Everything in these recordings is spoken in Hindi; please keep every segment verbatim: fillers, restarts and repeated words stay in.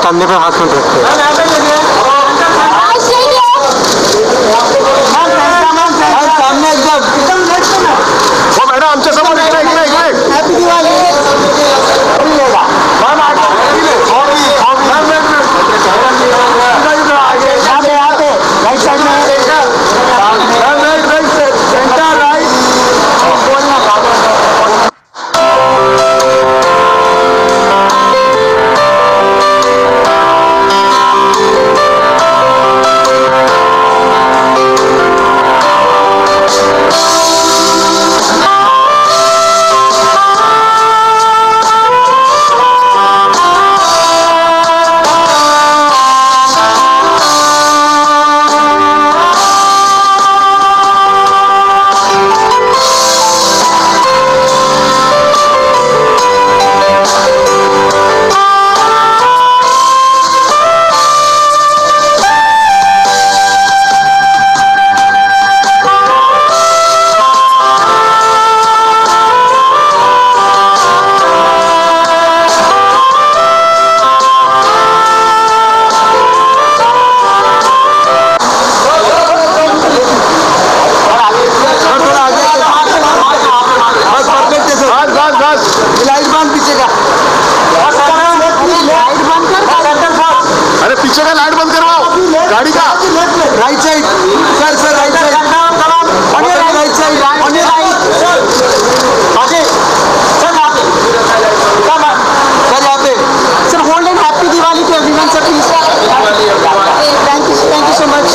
कंधे पे हाथ मत रखते। सामने एकदम वो मैडम आमच्या समोर इकडे इकडे इकडे हॅपी दिवाळी राइट साइड में सेंटर राइट पीछे का लाइट बंद करवाओ गाड़ी का right side sir sir right side on your right side on your right आगे सर यहाँ पे सर यहाँ पे sir hold and happy Diwali to everyone sir please thank you thank you so much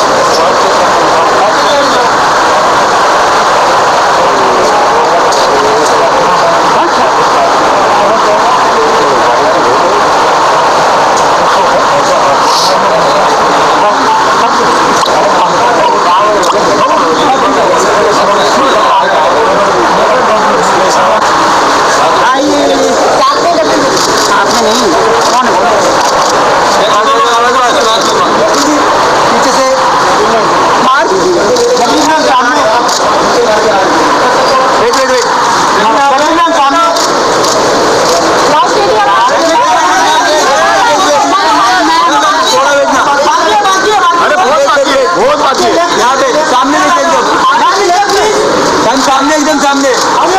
सामने एकदम सामने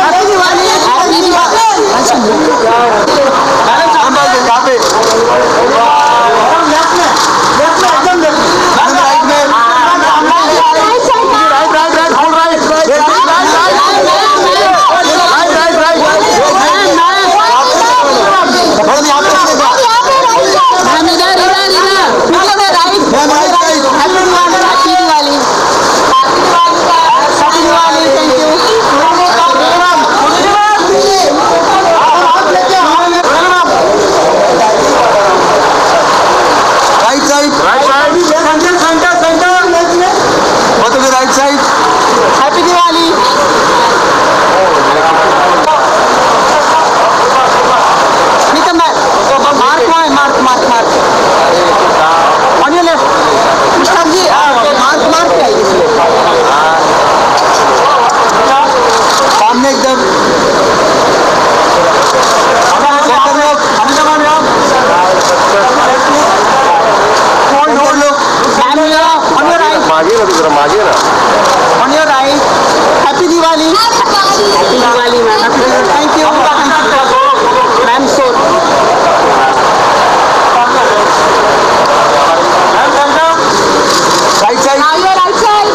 हैप्पी दिवाली निकल mark mark mark mark mark on your left Mushtaq ji mark mark क्या है सामने एकदम मागे ना मागे ना on your right happy Diwali happy Diwali ma'am thank you ma'am so right side right side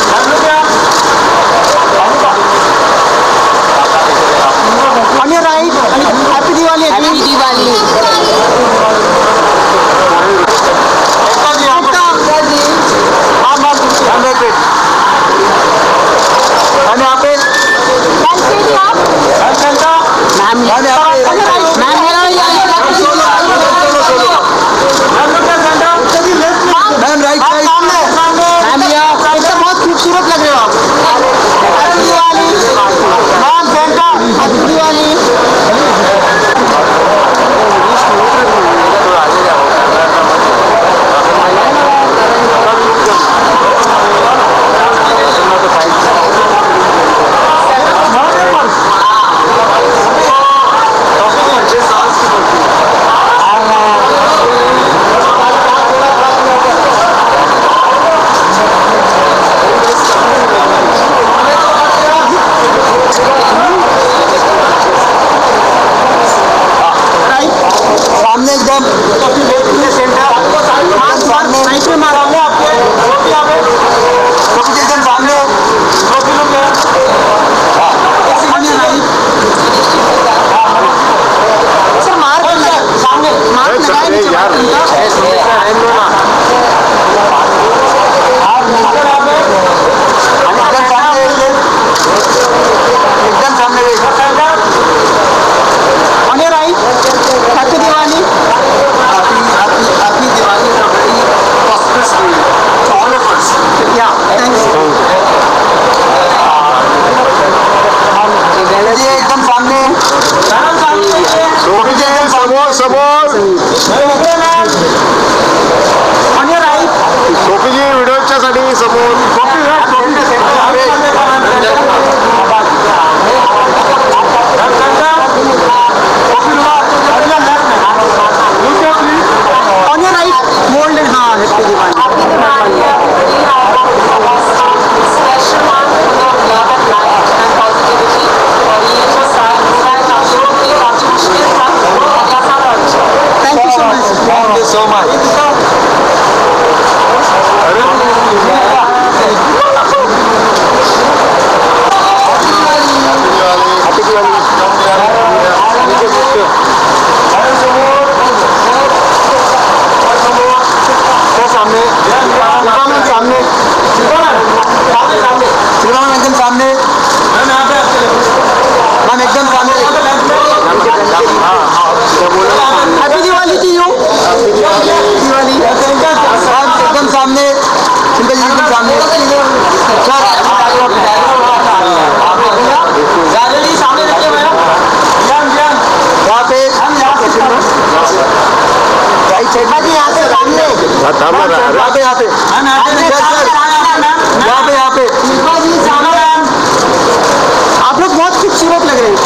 on your right happy Diwali happy Diwali I'm not आप लोग बहुत खूबसूरत लग रहे हैं।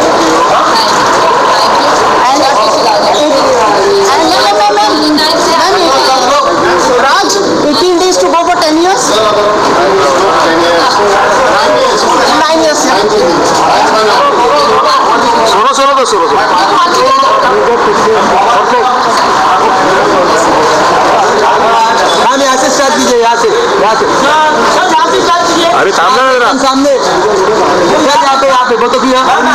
Raj, eighteen days to go for ten years? nine years. Solo solo तो सोलो यहाँ से स्टार्ट कीजिए, यहाँ से यहाँ से अरे सामने लग रहा सामने यहाँ पे यहाँ पे वो तो किया यहाँ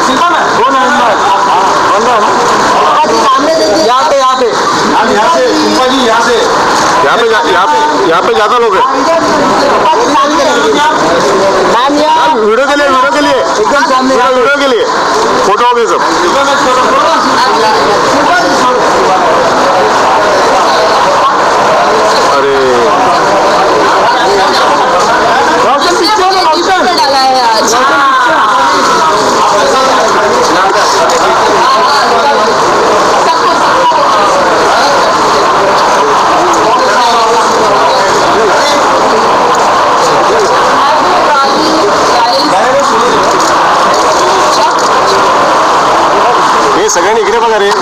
पे यहाँ पे यहाँ से यहाँ से यहाँ पे यहाँ पे यहाँ पे ज्यादा लोग हैं वीडियो के लिए वीडियो के लिए एकदम सामने वीडियो के लिए फोटो हो गए सब अरे डाला है आज हे सगळ्यांनी इकडे बघा रे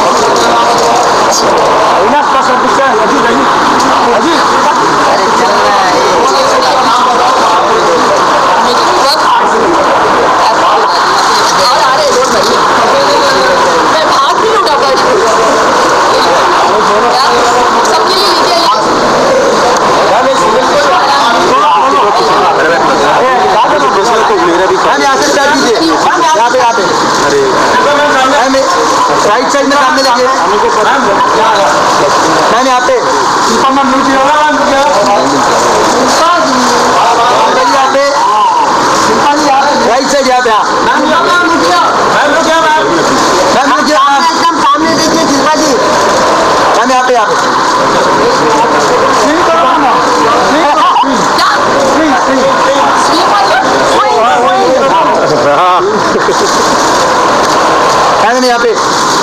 राइट साइड में सामने लगे मैंने यहाँ पे राइट साइड यहाँ पे एकदम सामने देखिए शिल्पा जी मैम यहाँ पे यहाँ पे यहाँ पे